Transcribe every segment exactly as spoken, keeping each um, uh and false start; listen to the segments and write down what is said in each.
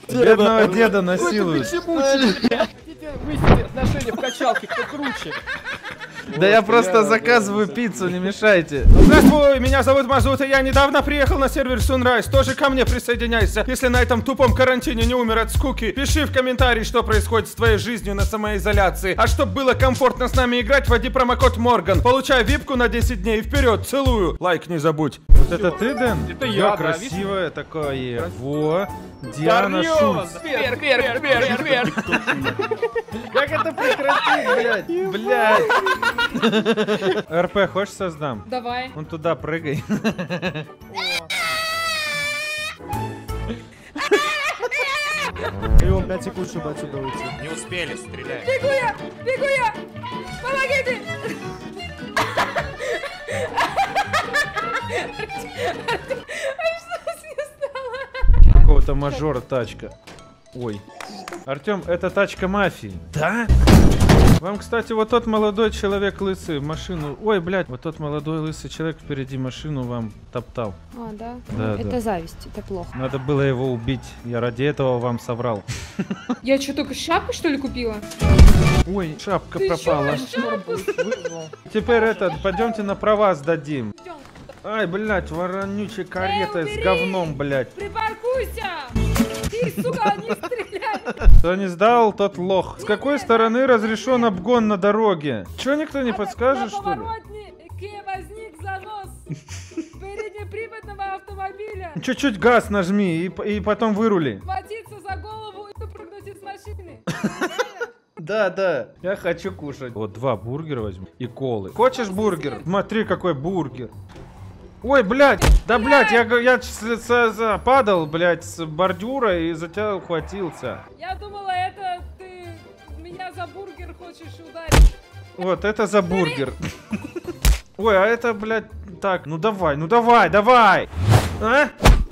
Бедного деда насилуют. Выясните отношения в качалке, кто круче. Да я просто заказываю пиццу, не мешайте. Здравствуй, меня зовут Мазут, и я недавно приехал на сервер Sunrise. Тоже ко мне присоединяйся. Если на этом тупом карантине не умер от скуки, пиши в комментарии, что происходит с твоей жизнью на самоизоляции. А чтоб было комфортно с нами играть, вводи промокод Морган. Получай випку на десять дней. Вперед, целую. Лайк не забудь. Вот это ты, Дэн? Это я, да, красивое такое. Во, Диана Дарьёва, Шульц. вверх, вверх, вверх, вверх. Как это прекратить, блядь? Блядь. РП хочешь создам? Давай. Вон туда прыгай. И он пять секунд, чтобы отсюда уйти. Не успели, стреляй. Бегу я! Бегу я! Помогите! А что с ней стало? Какого-то мажора тачка. Ой. Артем, это тачка мафии. Да? Вам, кстати, вот тот молодой человек лысый машину... Ой, блядь, вот тот молодой лысый человек впереди машину вам топтал. А, да? Да, это да. зависть, это плохо. Надо было его убить. Я ради этого вам соврал. Я что, только шапку, что ли, купила? Ой, шапка Ты пропала. чё, шапку? Теперь это, пойдемте на права сдадим. Идём. Ай, блядь, воронючая карета Эй, с убери! говном, блядь. Припаркуйся! Ты, сука, не стреляй! Кто не сдал, тот лох. С какой стороны разрешен обгон на дороге? Чё, никто не подскажет, что ли? Возник занос переднеприводного автомобиля. Чуть-чуть газ нажми и, и потом вырули. Схватиться за голову и выпрыгнуть из машины. Да, да. Я хочу кушать. Вот два бургера возьму и колы. Хочешь бургер? Смотри, какой бургер. Ой, блядь, да, блядь, я, я с, с, с, падал, блядь, с бордюра и за тебя ухватился. Я думала, это ты меня за бургер хочешь ударить. Вот, это за бургер. Ой, а это, блядь, так, ну давай, ну давай, давай. А?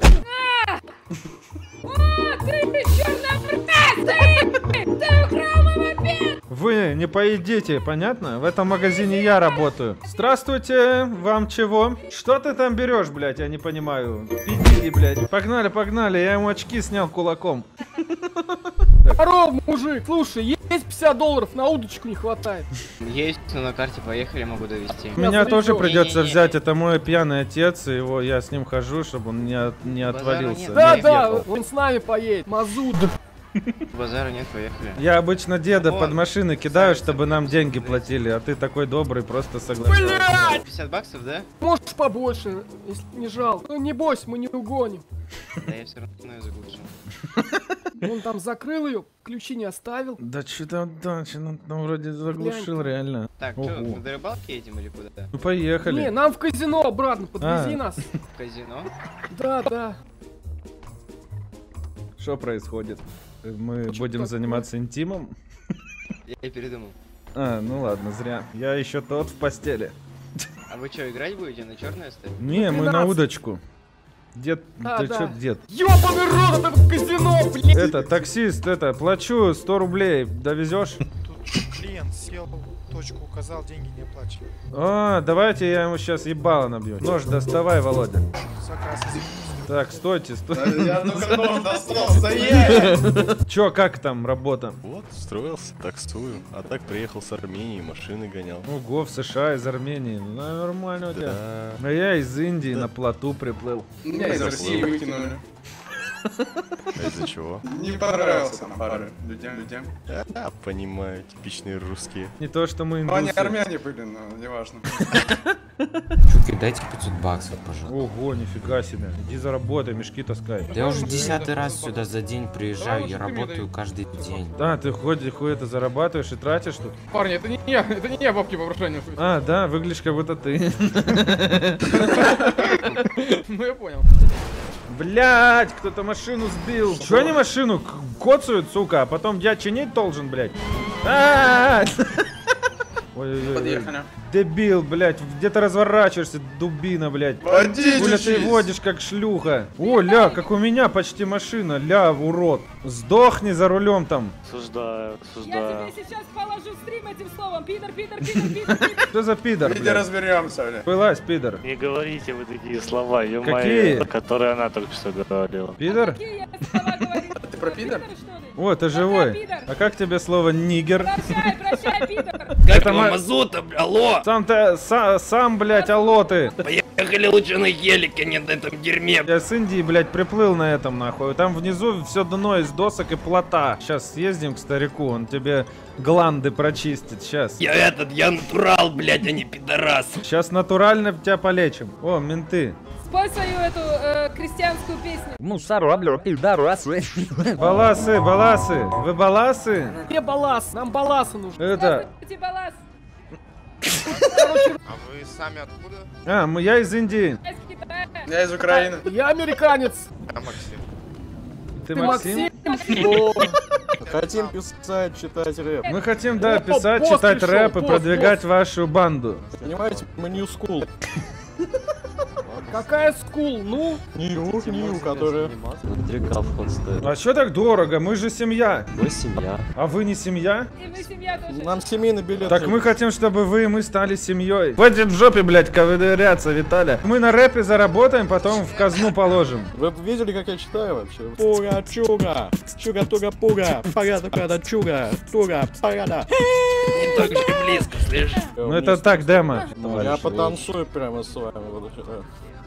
О, ты чернобрысый! Ты украл мой мопед! Вы не поедите, понятно? В этом магазине я работаю. Здравствуйте, вам чего? Что ты там берешь, блядь, я не понимаю. Пидили, блядь. Погнали, погнали, я ему очки снял кулаком. Здорово, мужик. Слушай, есть пятьдесят долларов, на удочку не хватает. Есть, но на карте поехали, могу довести. Меня тоже придется Не-не-не. взять, это мой пьяный отец, и его я с ним хожу, чтобы он не, от- не отвалился. нет. Да, не да, въехал. он с нами поедет. Мазут. Базара нет, поехали. Я обычно деда Вон, под машины кидаю, сами чтобы нам деньги да. платили, а ты такой добрый, просто согласен. Блядь! пятьдесят баксов, да? Можешь побольше, если не жалко. Ну не бойся, мы не угоним. Да я все равно ее заглушил. Он там закрыл ее, ключи не оставил. Да что-то, да, что-то ну, вроде заглушил, реально. Так, Ого. что, мы до рыбалки едем или куда? Ну поехали. Не, нам в казино обратно, подвези А. нас. В казино? Да, да. Что происходит? Мы Почему будем так? заниматься интимом? Я передумал. А, ну ладно, зря. Я еще тот в постели. А вы что, играть будете? На черное оставить? Не, мы на тринадцать. удочку. Дед, А, ты да. чё, дед? Ёбаный рот, это в казино, блядь. Это, таксист, это, плачу сто рублей, довезешь? Тут клиент сел, точку указал, деньги не оплачивают. А, давайте я ему сейчас ебало набью. Нож доставай, Володя. Заказ, извините. Так, стойте, стойте. Я только нож достал, стоять! Чё, как там работа? Вот, строился, таксую. А так приехал с Армении, машины гонял. Ого, в США из Армении. Ну, нормально у тебя. Да. А я из Индии на плоту приплыл. Меня из России выкинули. А из-за чего? Не понравился нам пару людям, людям. А, понимаю, типичные русские. Не то, что мы Ну, они индусы. армяне были, но неважно. Чуваки, дайте пятьсот баксов, пожалуйста. Ого, нифига себе. Иди заработай, мешки таскай. Да я уже десятый раз сюда за день приезжаю, я работаю каждый день. Да, ты ходишь, хуй это зарабатываешь и тратишь тут. Парни, это не я, это не я бабки попрошу. А, да, выглядишь как будто ты. Ну я понял. Блять, кто-то машину сбил. Чё они машину к- коцают, сука, а потом я чинить должен, блять? Ой-ой-ой. Подъехали. Дебил, блять, где ты разворачиваешься, дубина, блять. Водичь! Хуля ты водишь как шлюха. О, ля, как у меня почти машина, ля, урод. Сдохни за рулем там. Осуждаю, Я осуждаю. тебе сейчас положу стрим этим словом. Пидор, пидор, пидор, пидор, пидор. Что за пидор, Иди блядь? разберемся, бля. Вылазь, пидор. Не говорите вы такие слова, Какие? ё-моё, которые она только что говорила. Пидор? Какие я слова говорю? Ты про пидор? О, ты живой. А как тебе слово нигер? Прощай, прощай, пидор. Это ма- Мазута, алло! Сам ты, са- сам, блядь, алло ты. Поехали лучше на гелике, не на этом дерьме. Я с Индии, блядь, приплыл на этом, нахуй. Там внизу все дно из досок и плота. Сейчас съездим к старику, он тебе гланды прочистит. Сейчас. Я этот, я натурал, блядь, а не пидорас. Сейчас натурально тебя полечим. О, менты. Спой свою эту э, крестьянскую песню. Баласы, баласы. Вы баласы? Где балас? Нам баласа нужно. Это... Здравствуйте, балас. А вы сами откуда? А, мы, я из Индии. Я из Китая. Я из Украины. Я американец. Я Максим. Ты, Ты Максим? Максим? О, Хотим писать, читать рэп. Мы хотим, да, Опа, писать, босс читать пришел, рэп и босс, продвигать вашу банду. Понимаете, мы New School. какая скул? Ну, New, New, которая... А чё так дорого? Мы же семья. Мы семья. А вы не семья? И мы семья тоже. Нам семейный билет. Так мы хотим, чтобы вы и мы стали семьей. Хватит в жопе, блядь, ковыряться, Виталя. Мы на рэпе заработаем, потом в казну положим. Вы видели, как я читаю вообще? Пуга, чуга, чуга, туга, пуга, пагада, пагада, чуга, туга, пагада. Не так же близко, слышишь? Ну это так, демо. Я потанцую прямо с вами. буду считать.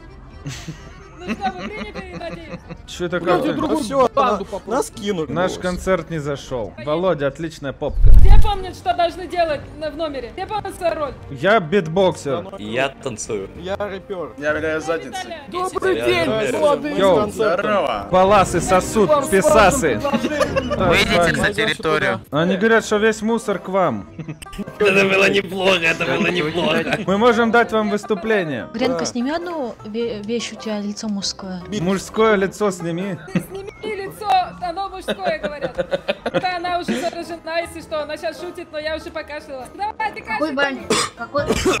Ну что, вы приняты, надеюсь? Чё пойдемте такое? другую Все, банду попробуем. нас кинули. Наш босс. концерт не зашел. Володя, отличная попка. Все помнят, что должны делать на- в номере? Все помнят свою роль? Я битбоксер. Я танцую. Я рэпер. Я виляю задницей. Виталя, Добрый Я день, уверен. молодые. Йоу. Здорово. Баласы сосут, Вам с писасы. вашим предложением. Да, с вами. территорию. Они говорят, что весь мусор к вам. Это было неплохо, это было неплохо. Мы можем дать вам выступление. Гренка, сними одну ве- вещь, у тебя лицо мужское. Мужское лицо сними. сними лицо, оно мужское, говорят. Это она уже заражена, если что. Она сейчас шутит, но я уже покашляла. Давай, ты Какой кашляй. бань? Какой?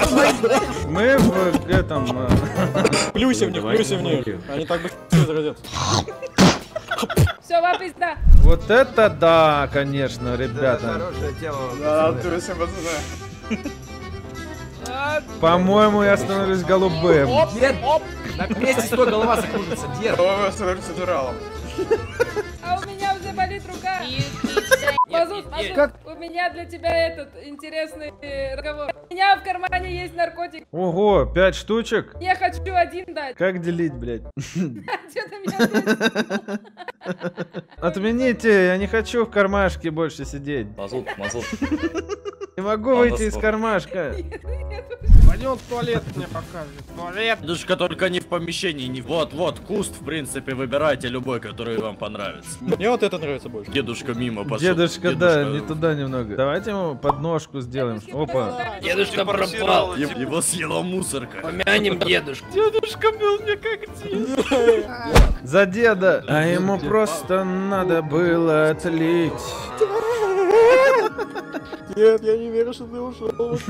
Мы в этом... э, Плюси в них, плюси в них. Они так быстро заразятся. Все, вам пизда. Вот это да, конечно, ребята. Да, ты всем пацаны. По-моему, я становлюсь голубым. Оп, оп. Вы становитесь натуралом. А у меня уже болит рука. Мазут, Мазут, Как? у меня для тебя этот интересный э, разговор. У меня в кармане есть наркотик. Ого, пять штучек? Я хочу один дать. Как делить, блядь? Что ты меня просишь? Отмените, я не хочу в кармашке больше сидеть. Мазут, мазут. Не могу выйти из кармашка. Пойдем в туалет, мне покажет. Туалет. Дедушка, только не в помещении, не вот, вот, куст, в принципе, выбирайте любой, который вам понравится. Мне вот это нравится больше. Дедушка мимо пошел. Дедушка, да, не туда немного. Давайте ему подножку сделаем. Опа. Дедушка пропал. Е- Его съела мусорка. Помянем дедушку. Дедушка был мне как дед. За деда. А ему просто надо было отлить. Нет, я не верю, что ты ушел.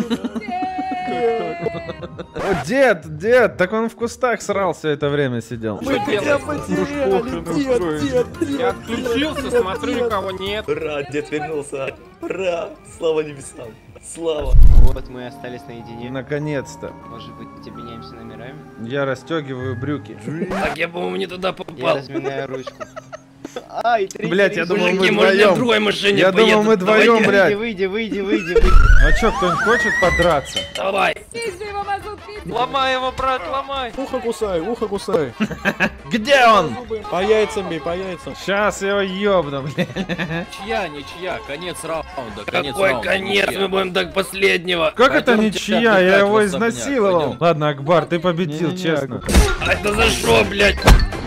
О, дед, дед, так он в кустах срал все это время сидел. Мы тебя потеряли, дед, дед, Я отключился, смотрю, никого нет. Ура, дед вернулся. Ура, слава небесам. Слава. Вот мы остались наедине. Наконец-то. Может быть, обменяемся номерами? Я расстегиваю брюки. Так, я, по-моему, не туда Я попал. разминаю ручку. Ай, три. Блять, я думал, Мужики, мы может, я в вдвоем. другой машине Я думал, поеду? мы вдвоем, Давайте. блядь. Выйди, выйди, выйди, выйди. А чё, кто-нибудь хочет подраться? Давай. Пизди его, Мазут, пизди. Ломай его, брат, ломай. Ухо кусай, ухо кусай. Где он? По яйцам бей, по яйцам. Сейчас его ёбну, блядь. Чья, ничья, конец раунда, Какой конец? Мы будем до последнего. Как это Пойдемте ничья? Я отдыхать его в особняк, изнасиловал. пойдем. Ладно, Акбар, ты победил, честно. А это за что, блядь?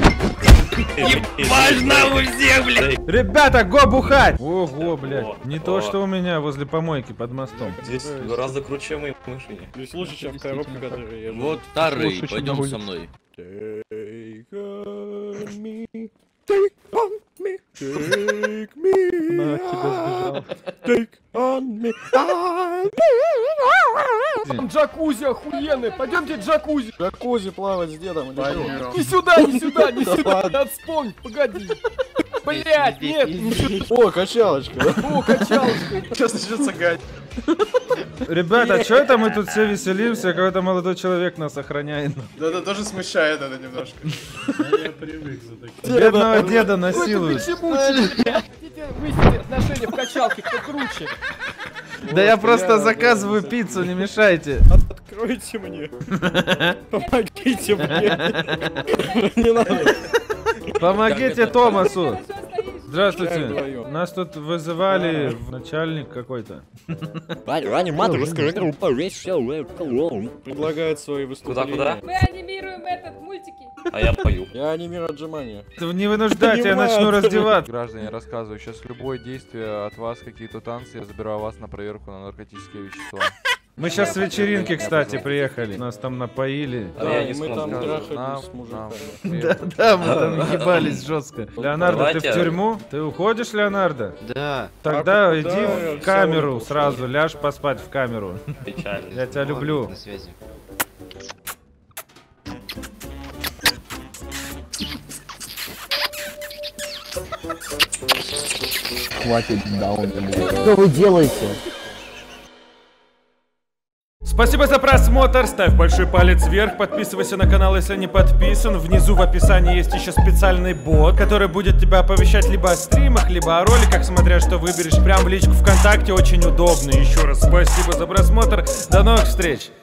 Ебать нахуй всех, блядь! Ребята, го бухать! Ого, блядь. Не то, что у меня возле помойки под мостом. Здесь гораздо круче, чем в моей машине. Здесь лучше, чем в коробке, которую я Вот вторые, пойдем со мной. Take on me, take on me, take me, take on me. Там джакузи охуенный. Пойдемте джакузи. Джакузи плавать с дедом или что? Не сюда, не сюда, не сюда. Надо вспомнить, погоди. Блять, нет, не- О, качалочка. О, качалочка. Сейчас начнется гать. Ребята, что это мы тут все веселимся? Какой-то молодой человек нас охраняет. Да-да, тоже смущает это немножко. Бедного деда Ой, ты насилуют. почему? Хотите выяснить отношения в качалке, кто круче? Да я просто заказываю пиццу, не мешайте. Откройте мне. Помогите мне. Не надо. Помогите Томасу. Хорошо стоишь. Здравствуйте. вдвоем. Нас тут вызывали в начальник какой-то. Аниматор, расскажи, как повесь все, Предлагает свои выступления. Куда, Мы анимируем этот, мультики. А я пою. Я анимирую отжимания. Не вынуждайте, я начну раздеваться. Граждане, рассказываю, сейчас любое действие от вас, какие-то танцы, я забираю вас на проверку на наркотические вещества. Мы сейчас с вечеринки, кстати, приехали. Нас там напоили. А Да, я и не мы там смогу. трахались Нам, с мужиками. Да, да, мы там ебались жестко. Леонардо, ты в Давайте. тюрьму? Ты уходишь, Леонардо? Да. Тогда А иди куда я в всё камеру выпустил? сразу, ляжь поспать в камеру. Печально. Я тебя люблю. На связи. Что вы делаете? Спасибо за просмотр, ставь большой палец вверх, подписывайся на канал, если не подписан. Внизу в описании есть еще специальный бот, который будет тебя оповещать либо о стримах, либо о роликах, смотря что выберешь. Прям в личку ВКонтакте, очень удобно. Еще раз спасибо за просмотр, до новых встреч!